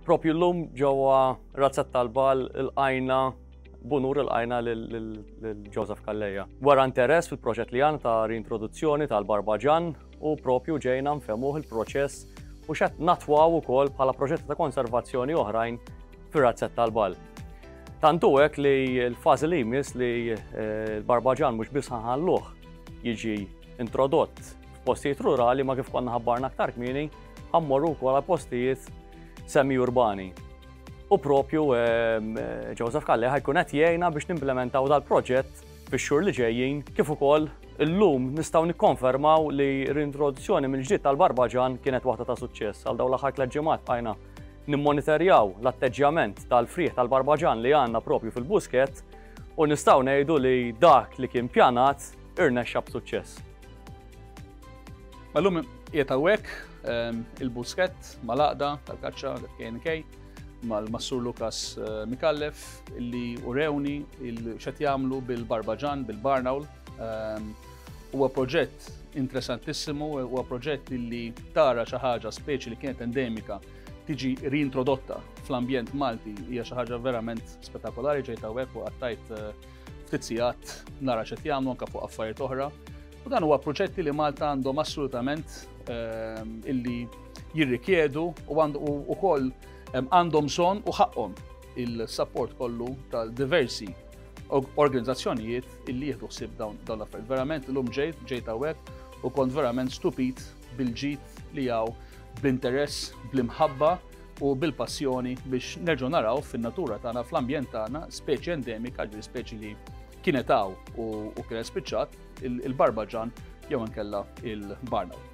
Propju llum ġewwa Razzett tal-Bagħal ilqajna bunur ilqajna lil Joseph Calleja. Wara interess fil-proġett li għandna ta' reintroduzzjoni tal-barbaġan u propju ġejna nfehmuh il-proċess u x'qed natwaw ukoll bħala proġetti ta' konservazzjoni oħrajn fir-Razzett tal-Bagħal. Tantu hekk li l-fażi li jmiss li l-barbaġan mhux biss ħanħalluh jiġi introdott f'postijiet rurali ma kif konna ħabbarna aktar kmieni ħammorru wkoll għal postijiet semi-urbani. U propju Joseph Calleja ħajkun qed jgħinna biex nimplementaw dal-proġett fix-xhur li ġejjin kif ukoll illum nistgħu nikkonfermaw li reintroduzzjoni mill-ġdid tal-barbaġan kienet waħda ta' suċċess. Għal dawn l-aħħar 3 ġimgħat bqajna nimmonitorjaw l-atteġġjament tal-frieħ tal-barbaġan li għandna propju fil-Buskett u nistgħu ngħidu li dak li kien pjanat irnexxa b'suċċess. Mallum qiegħed hawnhekk il-Buskett mal-għaqda tal-kaċċa FKNK mal-Massur Lukas Mikallef illi urewni x'qed jagħmlu bil-barbaġan, bil-Barn Owl. Huwa proġett interessantissimu, huwa proġett illi tara xi ħaġa speċi li kienet endemika tiġi reintrodotta fl-ambjent Malti hija xi ħaġa verament spettakolari. Ġejt hawnhekk u qattajt ftit sigħat nara x'qed jagħmlu anke fuq affarijiet oħra. U dan huwa proġetti li Malta għandhom assolutament illi jirrikjedu u wkoll għandhom bżonn u ħaqhom il-support kollu tal-diversi organizzazzjonijiet illi jieħdu ħsieb dawn l-affarijiet. Verament illum ġejt hawnhekk u kont verament stupid bil-ġid li hawn bl-interess, bl-imħabba u bil-passjoni biex nerġgħu naraw fin-natura tagħna fl-ambjent tagħna speċi endemika, speċi li kienet hawn u kienet spiċċat il-barbaġan jew inkella il-Barn Owl.